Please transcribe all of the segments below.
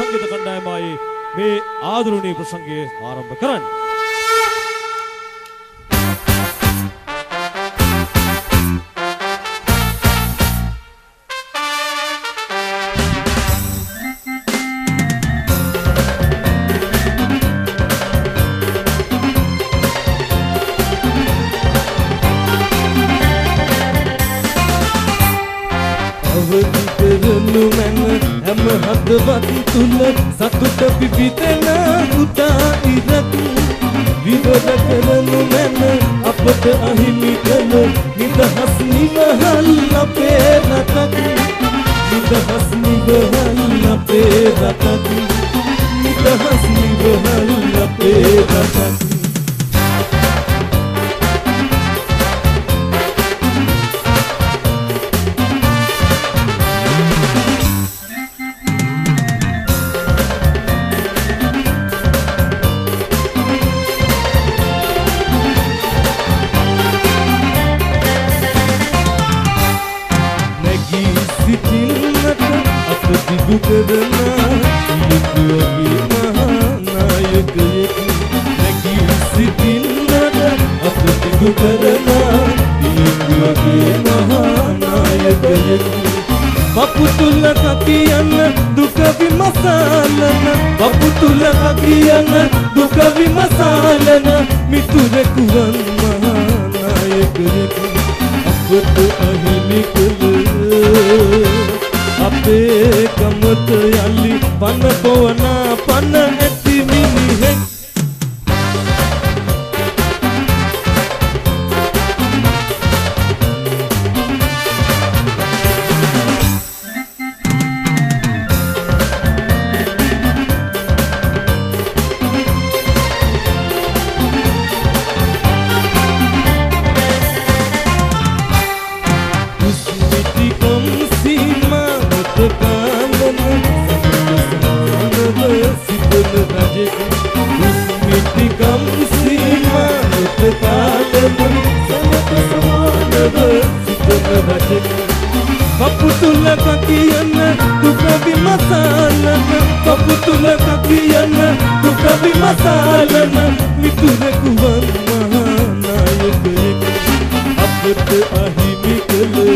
සංගීත කණ්ඩායමයි මේ ආදරණීය ප්‍රසංගය ආරම්භ කරන්නේ. හැම හදවත් තුල සතුට පිපිටෙන උදා ඉරක් විවර කරනු මැන අපට අහිමි කළ නිදහස් නිවහල් අපේ රටක් නිදහස් නිවහල් අපේ රටක් නිදහස් නිවහල් අපේ රටක් Bapu tulla kakiyan duka vimasalana Bapu tulla kakiyan duka vimasalana Miture kuwan mahanayakayak Apata ahimi kala Ape kamata yalli panna pavana panna ඇති මිනිහෙක් Bapu tulla kakiyan duka vimasalana Bapu tulla kakiyan duka vimasalana Miture kuwan mahanayakayak Apata ahimi kala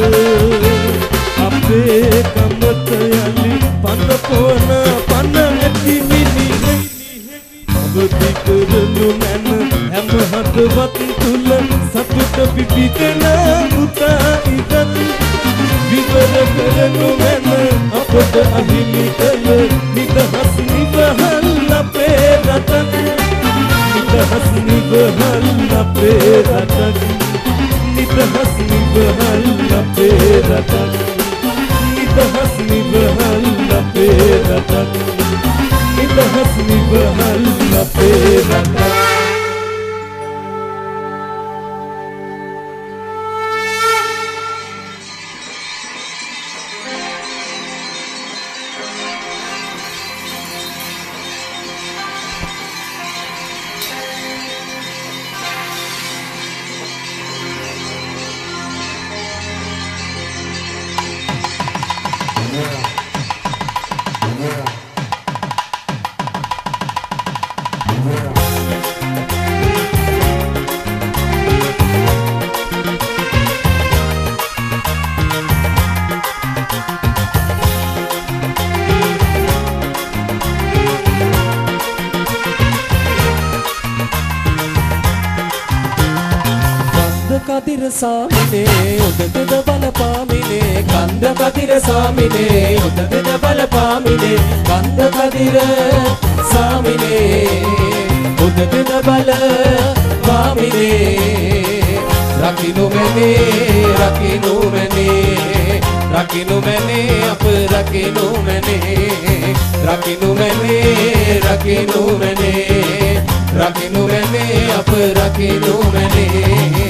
Ape kamata yalli panna pavana panna ඇති මිනිහෙක් අවදි කරනු මැන හැම හදවත් තුල සතුට පිපිටෙන උදා ඉරක් විවර කරනු මැන අපට අහිමි කළ නිදහස් නිවහල් අපේ රටක් නිදහස් නිවහල් අපේ රටක් නිදහස් නිවහල් අපේ රටක් නිදහස් නිවහල් අපේ රටක් නිදහස් නිවහල් අපේ රටක් කදිර සාමිනේ උදකද බලපාමිනේ කන්ද කදිර සාමිනේ උදකද බලපාමිනේ කන්ද කදිර සාමිනේ උදකද බලපාමිනේ රකින්නු මැනේ රකින්නු මැනේ රකින්නු මැනේ අප රකින්නු මැනේ රකින්නු මැනේ රකින්නු මැනේ රකින්නු මැනේ අප රකින්නු මැනේ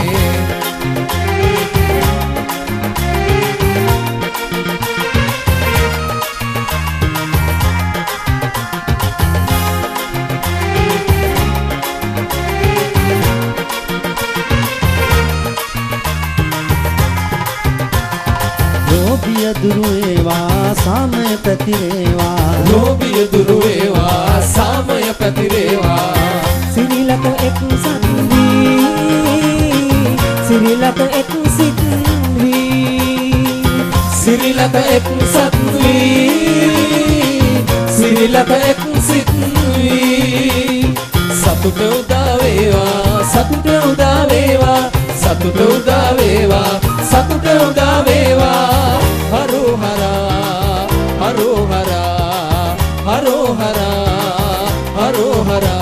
දුරු වේවා සාමය පැතිරේවා ලෝභිය දුරු වේවා සාමය පැතිරේවා සිරිලක එක් සත් වී සිරිලක එක් සිත් වී සිරිලක එක් සත් වී සිරිලක එක් සිත් වී සතුට උදා වේවා සතුට උදා වේවා සතුට උදා වේවා සතුට උදා වේවා හරෝහරා හරෝහරා හරෝහරා හරෝහරා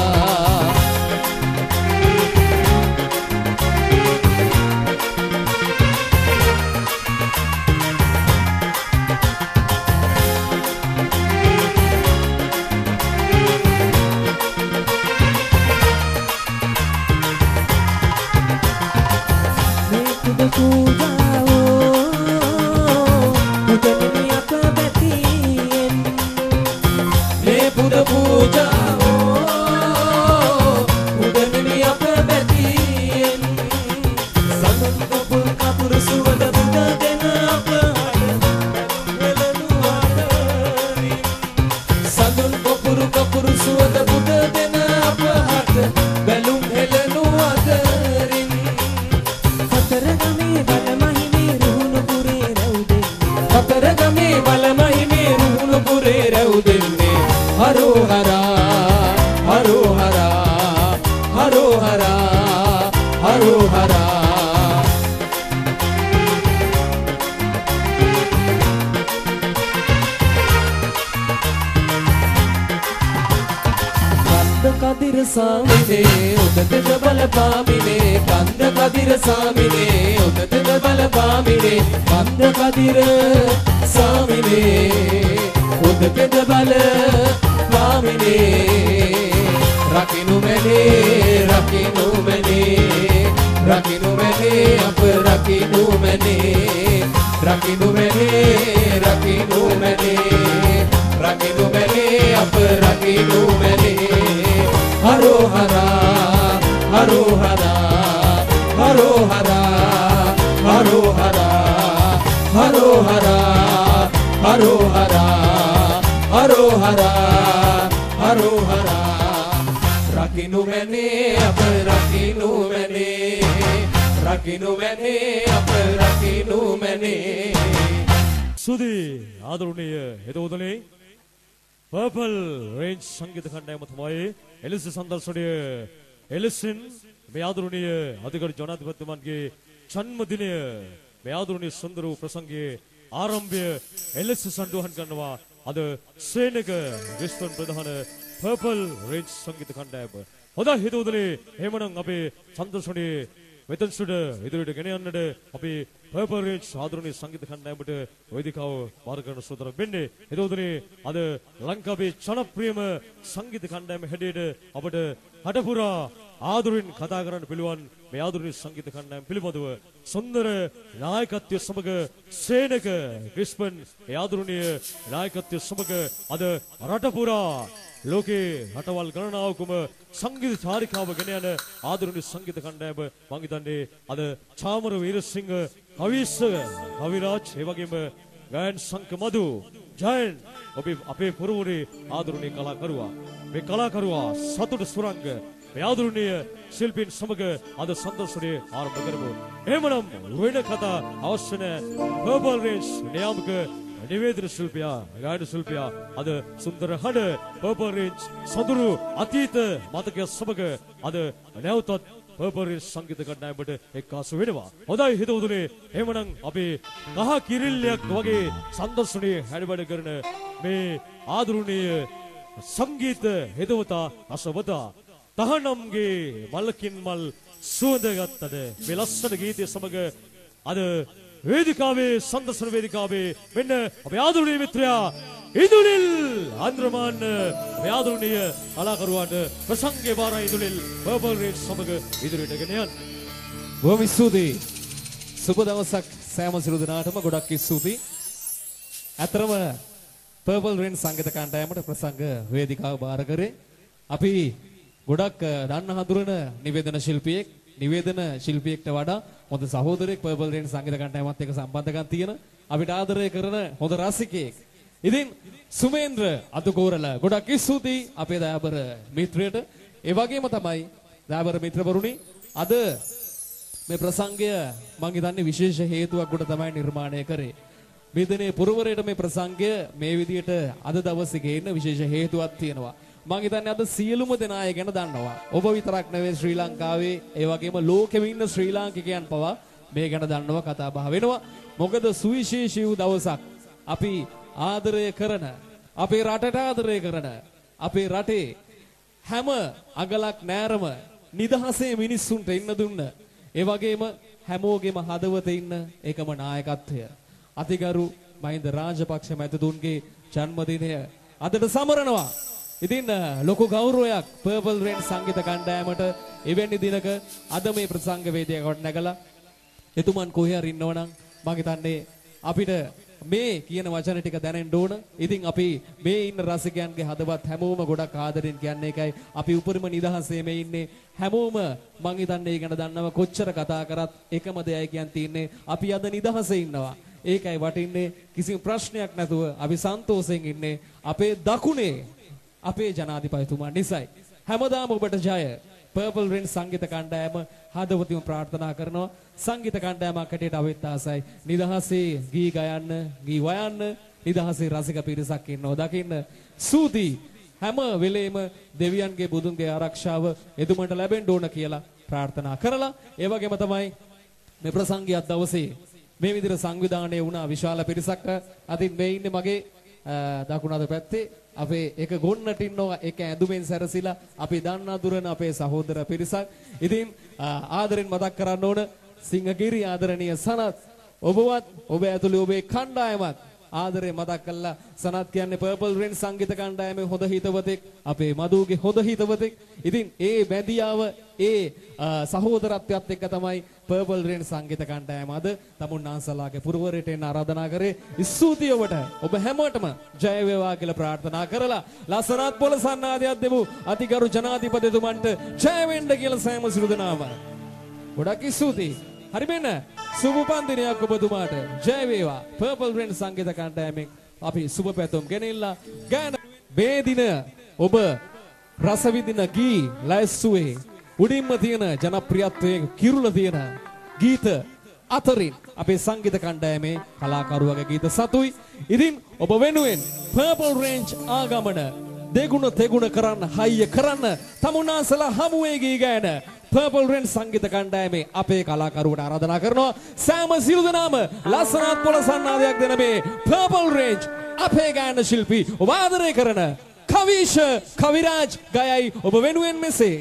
සුදී ආදරණීය හිතවතුනි පර්පල් රේන්ජ් සංගීත කණ්ඩායම තමයි එලෙස සම්දර්ශනය එලෙසින් මේ ආදරණීය අධිකාරී ජනාධිපතිතුමන්ගේ ජන්මදිනය මේ ආදරණීය සුන්දර වූ ප්‍රසංගයේ ආරම්භය එලෙස සම්දුහන් කරනවා අද සේනක විශ්ව ප්‍රධාන පර්පල් රේන්ජ් සංගීත කණ්ඩායම හොඳයි හිතවතුනි එහෙමනම් අපේ සම්දර්ශනයේ වෙතන්සුඩ ඉදිරියට ගෙන යන්නට අපි පර්පල් රේන්ජ් ආදරණීය සංගීත කණ්ඩායමට වේදිකාව බාර කරන සූදානම් වෙන්නේ. එතකොටනේ අද ලංකාවේ ජනප්‍රියම සංගීත කණ්ඩායම හැටියට අපට හටපුරා ආදරෙන් කතා කරන්න පිළිවන් මේ ආදරණීය සංගීත කණ්ඩායම පිළිබඳව සුන්දර නායකත්වය සමග සේනක ක්‍රිස්පන් ඒ ආදරණීය නායකත්වය සමග අද රටපුරා ලෝකේ රටවල් ගණනාවකම සංගීත චාරිකාව ගෙන යන ආදරණීය සංගීත කණ්ඩායම මං හිතන්නේ අද චාමර වීරසිංහ කවිස කවිරාජ් ඒ වගේම ගායන සංක මදු ජයන් අපේ පුරවරේ ආදරණීය කලාකරුවා මේ කලාකරුවා සතුට සුරංග මේ ආදරණීය ශිල්පීන් සමග අද සම්දර්ශනයේ ආරම්භ කරමු. එහෙමනම් වෙන කතා අවශ්‍ය නැහැ. පර්පල් රේන්ජ් නියාමක නිවේදන ශිල්පියා ගායන ශිල්පියා අද සුන්දර හඬ පර්පල් රේන්ජ් සොඳුරු අතීත මතකය සමග අද නැවතත් පර්පල් රේන්ජ් සංගීත කණ්ඩායමට එක්කාසු වෙනවා. හොඳයි හිතවතුනේ එහෙමනම් අපි කහ කිරිල්ලයක් වගේ සම්දර්ශනයේ හැඩවැඩ කරන මේ ආදරණීය සංගීත හිතවතා රසවතා තහනම්ගේ මල්ලකින් මල් සුවඳ ගත්තද මේ ලස්සන ගීතය සමග අද වේදිකාවේ සම්දර්ශන වේදිකාවේ මෙන්න අපේ ආදරණීය මිත්‍රයා ඉදුලිල් ආන්ද්‍රමාන මේ ආදරණීය කලාකරුවාට ප්‍රසංගේ බාරයි ඉදුලිල් පර්පල් රේන්ජ් සමග ඉදිරියට ගෙන යන්න. බොහොම ස්තුතියි. සුබ දවසක් සෑම සිළු දෙනාටම ගොඩක් ස්තුතියි. අතරම පර්පල් රේන්ජ් සංගීත කණ්ඩායමට ප්‍රසංග වේදිකාව බාර කරේ අපි ගොඩක් දන්න හඳුරන නිවේදන ශිල්පියෙක් නිවේදන ශිල්පියෙක්ට වඩා හොඳ සහෝදරයෙක් පර්පල් රේන්ජ් සංගීත කණ්ඩායමත් එක්ක සම්බන්ධකම් තියෙන අපිට ආදරය කරන හොඳ රසිකයෙක් ඉතින් සුමේන්ද්‍ර අතුකෝරල ගොඩක් ස්තුතියි අපේ දයාබර මිත්‍රයට. ඒ වගේම තමයි දයාබර මිත්‍රවරුනි අද මේ ප්‍රසංගය මම හිතන්නේ විශේෂ හේතුවක් කොට තමයි නිර්මාණය කරේ. මේ දිනේ පුරවරයට මේ ප්‍රසංගය මේ විදියට අද දවසේ ගේන්න විශේෂ හේතුවක් තියෙනවා. මම හිතන්නේ අද සියලුම දෙනා ගැන දන්නවා. ඔබ විතරක් නෙවෙයි ශ්‍රී ලංකාවේ ඒ වගේම ලෝකෙම ඉන්න ශ්‍රී ලාංකිකයන් පවා මේ ගැන දන්නවා කතා බහ වෙනවා. මොකද සුවිශේෂී වූ දවසක් අපි ආදරය කරන අපේ රටට ආදරය කරන අපේ රටේ හැම අගලක් නෑරම නිදහසේ මිනිස්සුන්ට ඉන්න දුන්න. ඒ වගේම හැමෝගෙම හදවතේ ඉන්න එකම නායකත්වය අතිගරු මහින්ද රාජපක්ෂ මැතිතුන්ගේ ජන්මදිනය අදට සමරනවා. ඉතින් ලොකු ගෞරවයක් පර්පල් රේන් සංගීත කණ්ඩායමට එවැනි දිනක අද මේ ප්‍රසංග වේදිකයට නැගලා එතුමන් කොහේ හරි ඉන්නවනම් මම හිතන්නේ අපිට මේ කියන වචන ටික දැනෙන්න ඕන. ඉතින් අපි මේ ඉන්න රසිකයන්ගේ හදවත් හැමෝම ගොඩක් ආදරෙන් කියන්නේ ඒකයි. අපි උපරිම නිදහසේ මේ ඉන්නේ. හැමෝම මං හිතන්නේ ගැන දන්නව කොච්චර කතා කරත් එකම දෙයයි කියන් තියන්නේ අපි අද නිදහසේ ඉන්නවා. ඒකයි වටින්නේ කිසිම ප්‍රශ්නයක් නැතුව අපි සන්තෝෂයෙන් ඉන්නේ අපේ දකුණේ අපේ ජනාධිපතිතුමා නිසයි. හැමදාම ඔබට ජය. පර්පල් රේන් සංගීත කණ්ඩායම හදවතින්ම ප්‍රාර්ථනා කරනවා. සංගීත කණ්ඩායමක් හැටියට අවෙත් ආසයි. නිදහසේ ගී ගයන්න, ගී වයන්න, නිදහසේ රසික පිරිසක් ඉන්නව දකින්න. සූති හැම වෙලේම දෙවියන්ගේ බුදුන්ගේ ආරක්ෂාව එතුමන්ට ලැබෙන්න ඕන කියලා ප්‍රාර්ථනා කරලා ඒ වගේම තමයි මේ ප්‍රසංගියක් දවසේ මේ විදිහට සංවිධානය වුණා විශාල පිරිසක්. අදින් මේ ඉන්නේ මගේ දකුණු අත පැත්තේ අපේ එක ගොන්නට ඉන්නවා එක ඇඳුමෙන් සැරසිලා අපි දන්නා දුරන අපේ සහෝදර පිරිසක්. ඉතින් ආදරෙන් මතක් කරන්න ඕන සිංහගිරි ආදරණීය සනත් ඔබවත් ඔබ ඇතුළේ ඔබේ කණ්ඩායමත් ආදරේ මතක් කළා. සනත් කියන්නේ පර්පල් රේන් සංගීත කණ්ඩායමේ හොඳ හිතවතෙක් අපේ මදුගේ හොඳ හිතවතෙක්. ඉතින් ඒ බැඳියාව ඒ සහෝදරත්වයත් එක්ක තමයි පර්පල් රේන් සංගීත කණ්ඩායම අද තමුන්නාන්සලාගේ පුරවරයට එන්න ආරාධනා කරේ. ස්තුතියි ඔබට. ඔබ හැමෝටම ජය වේවා කියලා ප්‍රාර්ථනා කරලා ලස්සනත් පොළ සන්නාදයක් දෙමු අතිගරු ජනාධිපතිතුමන්ට ජය වෙන්න කියලා සෑම සිළු දෙනාම. ගොඩක් ස්තුතියි. හරි මෙන්න සුබ උපන්දිනයක් ඔබතුමාට. ජය වේවා. පර්පල් රේන් සංගීත කණ්ඩායමෙන් අපි සුබ පැතුම් ගෙනෙilla. ගාන මේ දින ඔබ රස විඳින ගී ලැස්සුවේ උඩින්ම තියෙන ජනප්‍රියත්වයේ කිරුළ තියෙන ගීත අතරින් අපේ සංගීත කණ්ඩායමේ කලාකරුවගේ ගීත සතුයි. ඉතින් ඔබ වෙනුවෙන් පර්පල් රේන්ජ් ආගමන දෙගුණ තෙගුණ කරන්න හයිය කරන්න තමුන්නාන්සලා හමුවේ ගී ගෑන පර්පල් රේන්ජ් සංගීත කණ්ඩායමේ අපේ කලාකරුවට ආරාධනා කරනවා. සෑම සිළු දෙනාම ලස්සනත් පොළ සන්නාදයක් දෙන මේ පර්පල් රේන්ජ් අපේ ගායන ශිල්පී ඔබ ආදරය කරන කවිෂ කවිරාජ් ගයයි ඔබ වෙනුවෙන් මෙසේ.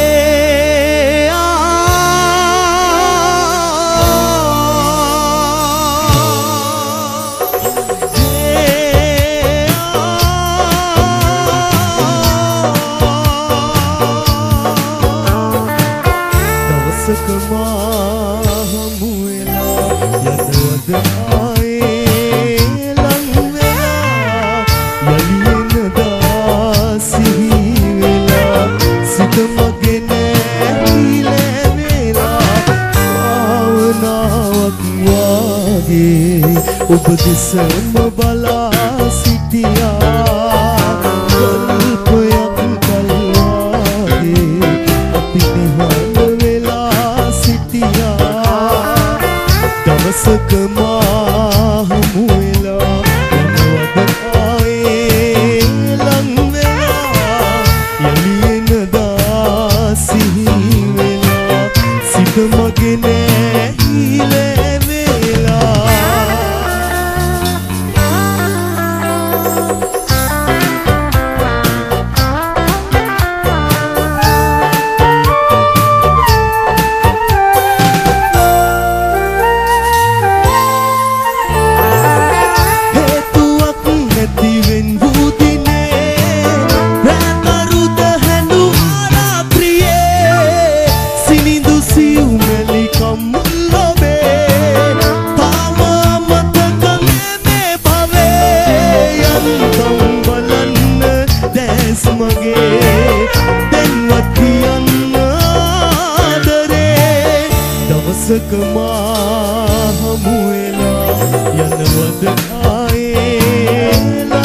ඔබ දෙසම බලා සිටියා කල්පයක් කල්වාගේ අපි නිහඬ වෙලා සිටියා දවසක මා හමු වෙලා යනවද ආයේ ලං වෙලා යලියෙන දා සිහි වෙලා සිත මගේ නැහිලා මා හමු වෙලා යනවද ආයේ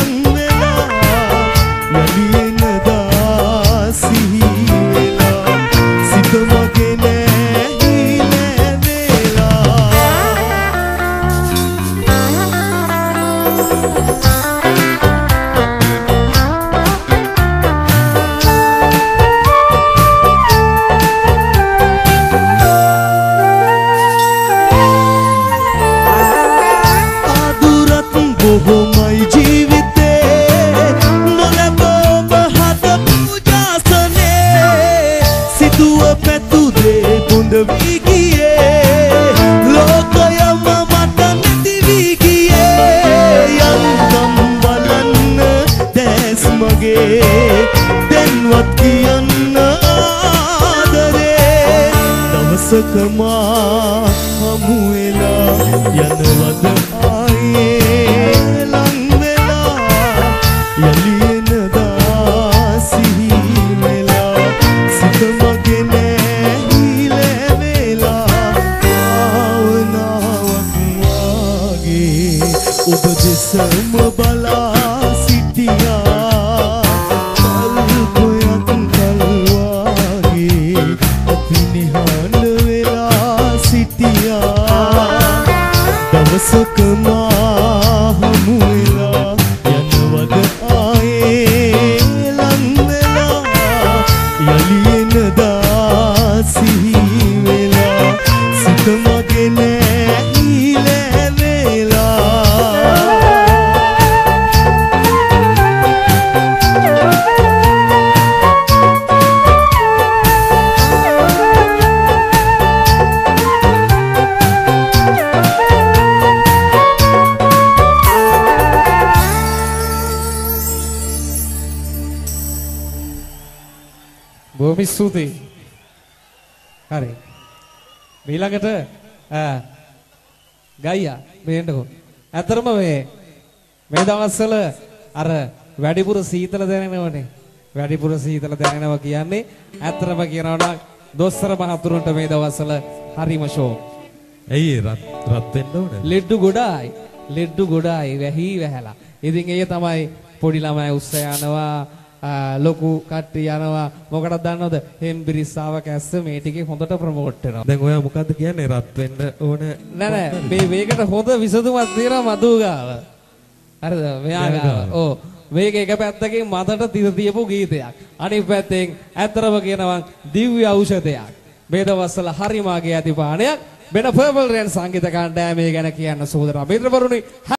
වී ගියේ ලෝකයම මට නැති වී ගියේ යන්තම් බලන්න දැස් මගේ දැන්වත් කියන්න ආදරේ දවසක මා හමු වෙලා යනවද ආයේ ලං වෙලා යලි එනදා සිහි වෙලා සිත මගේ නැහිලා වෙලා ආවනාවක් වාගේ ඔබ දෙසම බලා සිටියා කල්පයක් කල්වාගේ අපි නිහඬ වෙලා සිටියා දවසක මා හමු වෙලා යනවද ආයේ ලං වෙලා යලි එනදා සිහි වෙලා සිත මගේ නැහිලා වෙලා බොහොම ස්තුතියි. හරි. ඊළඟට ගයියා මෙන්නකෝ. ඇත්තරම මේ දවස්වල අර වැඩිපුර සීතල දැනෙනවනේ. වැඩිපුර සීතල දැනෙනවා කියන්නේ ඇත්තරම කියනවා නම් දොස්තර මහතුරුන්ට මේ දවස්වල හරිම ෂෝ. ඇයි රත් වෙන්න ඕනේ? ලෙඩ්ඩු ගොඩායි වැහි වැහැලා. ඉතින් ඒ තමයි පොඩි ළමයි උස්ස යනවා ලොකු කට්ටිය යනවා මොකටද දන්නවද හෙම්බිරිස්සාව කැස්ස මේ ටිකේ හොඳට ප්‍රොමෝට් වෙනවා දැන් ඔයා මොකද්ද කියන්නේ රත් වෙන්න ඕන නෑ මේ මේකට හොඳ විසඳුමක් තියෙනවා මధు ගාව හරිද මෙයා ගාව ඔව් මේක එක පැත්තකින් මතට තිර තියපු ගීතයක් අනිත් පැත්තෙන් ඇත්තරම කියනවා දිව්‍ය ඖෂධයක් මේ දවස්වල හරිමාගේ ඇති පාණයක් වෙන පර්පල් රේන් සංගීත කණ්ඩායමේ ගැන කියන්න සෝදරා මිත්‍රවරුනි